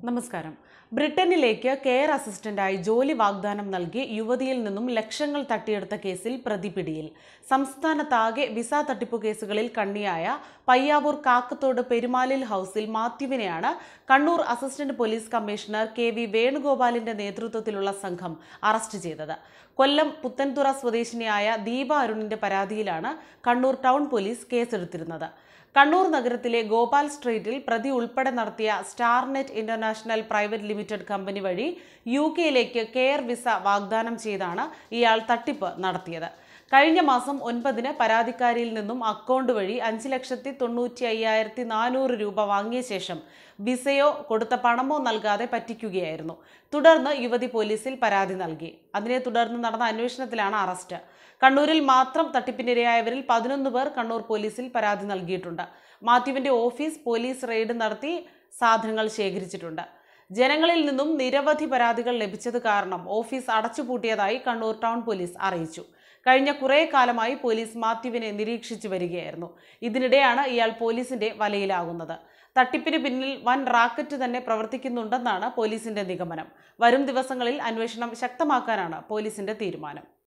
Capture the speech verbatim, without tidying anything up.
നമസ്കാരം. ബ്രിട്ടനിലേക്ക് കെയർ അസിസ്റ്റന്റായി ജോലി വാഗ്ദാനം നൽകി യുവതിയിൽ നിന്നും ലക്ഷങ്ങൾ തട്ടിയെടുത്ത കേസിൽ പ്രതി പിടിയിൽ. സംസ്ഥാനത്താകെ വിസ തട്ടിപ്പു കേസുകളിൽ കണ്ണിയായ പയ്യാവൂർ കാക്കത്തോട് പെരുമാലിൽ ഹൌസിൽ മാത്യുവിനെയാണ് Kannur assistant police commissioner K V വേണുഗോപാലിന്റെ നേതൃത്വത്തിലുള്ള സംഘം അറസ്റ്റ് ചെയ്തത്. കൊല്ലം പുത്തൻതുറ സ്വദേശിനിയായ ദീപ അരുണിന്റെ പരാതിയിലാണ് കണ്ണൂർ ടൗൺ പോലീസ് കേസെടുത്തിരുന്നത്. കണ്ണൂർ നഗരത്തിലെ ഗോപാൽ സ്ട്രീറ്റിൽ പ്രതി ഉൾപ്പെടെ നടത്തിയ സ്റ്റാർനെറ്റ് ഇന്റർനാഷണൽ പ്രൈവറ്റ് ലിമിറ്റഡ് കമ്പനി വഴി യു കെയിലേക്ക് കെയർ വിസ വാഗ്ദാനം ചെയ്താണ് ഇയാൾ തട്ടിപ്പ് നടത്തിയത്. കഴിഞ്ഞ മാസം ഒൻപതിന് പരാതിക്കാരിയിൽ നിന്നും അക്കൗണ്ട് വഴി അഞ്ച് ലക്ഷത്തി തൊണ്ണൂറ്റി അയ്യായിരത്തി നാനൂറ് രൂപ വാങ്ങിയ ശേഷം വിസയോ കൊടുത്ത പണമോ നൽകാതെ പറ്റിക്കുകയായിരുന്നു. തുടർന്ന് യുവതി പോലീസിൽ പരാതി നൽകി. അതിനെ തുടർന്ന് നടന്ന അന്വേഷണത്തിലാണ് അറസ്റ്റ്. കണ്ണൂരിൽ മാത്രം തട്ടിപ്പിനിരയായവരിൽ പതിനൊന്ന് പേർ കണ്ണൂർ പോലീസിൽ പരാതി നൽകിയിട്ടുണ്ട്. മാത്യുവിന്റെ ഓഫീസ് പോലീസ് റെയ്ഡ് നടത്തി സാധനങ്ങൾ ശേഖരിച്ചിട്ടുണ്ട്. ജനങ്ങളിൽ നിന്നും നിരവധി പരാതികൾ ലഭിച്ചത് കാരണം ഓഫീസ് അടച്ചുപൂട്ടിയതായി കണ്ണൂർ ടൗൺ പോലീസ് അറിയിച്ചു. കഴിഞ്ഞ കുറേ കാലമായി പോലീസ് മാത്യുവിനെ നിരീക്ഷിച്ചു വരികയായിരുന്നു. ഇതിനിടെയാണ് ഇയാൾ പോലീസിന്റെ വലയിലാകുന്നത്. തട്ടിപ്പിന് പിന്നിൽ വൻ റാക്കറ്റ് തന്നെ പ്രവർത്തിക്കുന്നുണ്ടെന്നാണ് പോലീസിന്റെ നിഗമനം. വരും ദിവസങ്ങളിൽ അന്വേഷണം ശക്തമാക്കാനാണ് പോലീസിന്റെ തീരുമാനം.